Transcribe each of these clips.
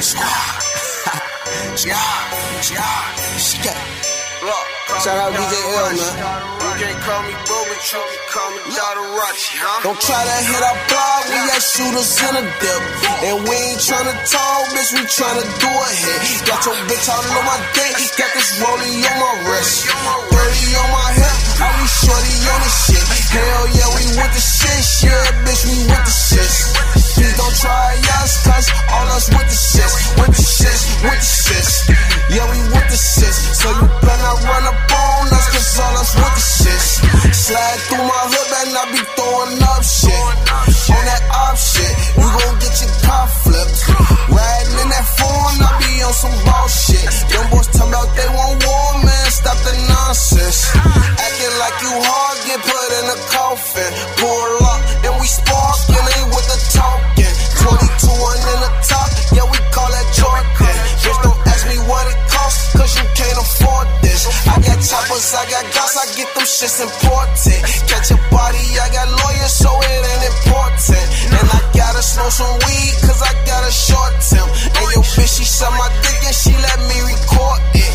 Shout out DJ L, man. You can't call me bro, but you can call me Dotarachi, huh? Don't try to hit our block, we got shooters in a dip. And we ain't tryna talk, bitch, we tryna do a hit. Got your bitch all on my dick, got this rollie on my wrist. 30 on my hip, I be shorty on the shit. Hell yeah, we with the shit, yeah, bitch, we with the shit. Please don't try us, cause all us with the shit. With the shit, with the shit. Yeah, we with the shit. So you better not run up on us, cause all us with the shit. Slide through my hood and I be throwing up shit. On that op shit, you gon' get your car flipped. Riding in that phone, I be on some bullshit. Them boys tell me they want war, man, stop the nonsense. Acting like you hard, get put in a coffin. Pull up and we spark, and ain't with the talking. 22 in the top, yeah, we call that Jordan. Bitch, don't ask me what it costs, cause you can't afford this. I got choppers, I got gas, I get them shits important. Catch a body, I got lawyers, so it ain't important. And I gotta smoke some weed, cause I got a short temp. And your bitch, she suck my dick and she let me record it.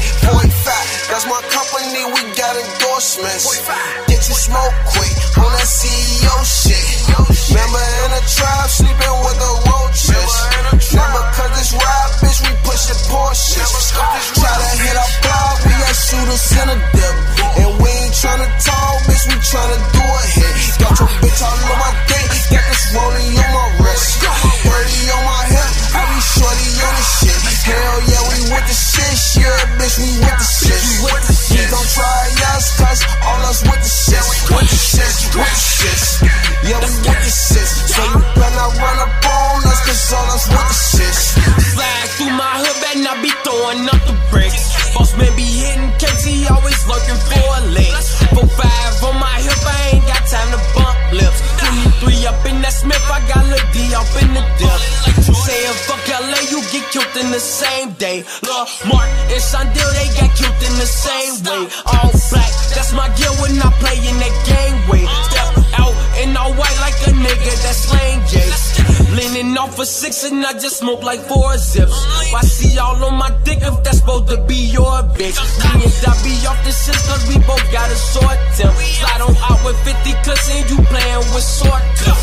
45, that's my company, we got endorsements. Get you smoke quick, on that CEO shit. Remember in the trap, sleeping with the roaches. Remember cause this rap, bitch, we pushing Porsches. Try to hit our block, we got shooters in a dip. And we ain't tryna talk, bitch, we tryna do a hit. Got your bitch all on my dick, got this rolling on my wrist. 30 on my hip, I be shorty on the shit. Hell yeah, we with the shit, yeah, bitch, we with the shit. Please don't try us, cause all us with the shit. With the shit, with the shit. Yeah, we with the shit. So you better not run up on us, cause all us with the shit. Slide through my hood and I be throwing up the bricks. Boss man be hitting cakes, he always lurking for a lick. 4-5 on my hip, I ain't got time to bump lips. 23 up in that Smith, I got Lil D up in the dip. Saying fuck LA, you get killed in the same day. Lil Mark and Shondell, they got killed in the same way. All black, that's my gear when I play in that gangway. Step out in all white like a nigga that's Lane J. Leaning off a 6 and I just smoke like 4 zips. I see y'all on my dick if that's supposed to be your bitch. Me and I be off the shit cause we both got a short temp. Slide on out with 50 clips and you playing with short clips.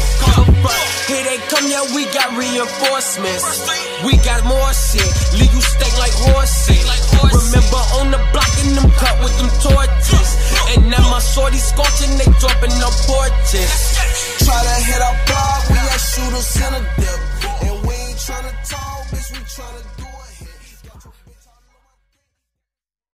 Here they come, yeah, we got reinforcements. We got more shit, leave you steak like horses. Remember on the block and them cut with them torches. And now my shorty scorching, they dropping up porches. Try to hit our block, we got shooters in a dip. And we ain't tryna talk, bitch, we tryna do